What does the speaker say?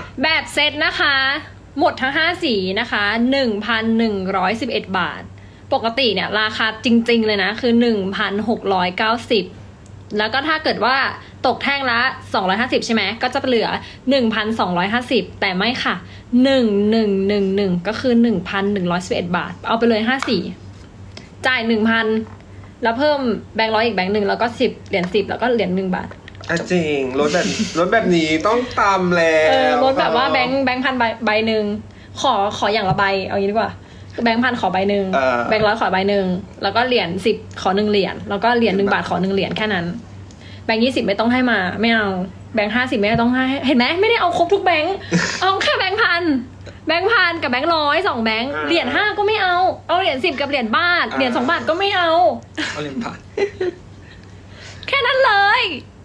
แบบเซตนะคะ หมดทั้ง5สีนะคะ 1,111 บาทปกติเนี่ยราคาจริงๆเลยนะคือ 1,690 แล้วก็ถ้าเกิดว่าตกแท่งละ250ใช่ไหมก็จะเหลือ 1,250 แต่ไม่ค่ะ1111ก็คือ 1,111 บาทเอาไปเลย5สีจ่าย 1,000 แล้วเพิ่มแบงค์ร้อยอีกแบงค์หนึ่งแล้วก็10เหรียญ10แล้วก็เหรียญ1 บาทจริงรถแบบนี้ต้องตามแล้วรถแบบว่าแบงค์พันใบหนึ่งขออย่างละใบเอางี้ดีกว่าแบงค์พันขอใบหนึ่งแบงค์ร้อยขอใบหนึ่งแล้วก็เหรียญ10ขอ1เหรียญแล้วก็เหรียญ1 บาทขอ1เหรียญแค่นั้นแบงค์20ไม่ต้องให้มาไม่เอาแบงค์50ไม่ต้องให้เห็นไหมไม่ได้เอาครบทุกแบงค์เอาแค่แบงค์พันกับแบงค์ร้อย2แบงค์เหรียญ5ก็ไม่เอาเหรียญ10กับเหรียญบาทเหรียญ2 บาทก็ไม่เอาเหรียญบาทแค่นั้นเลย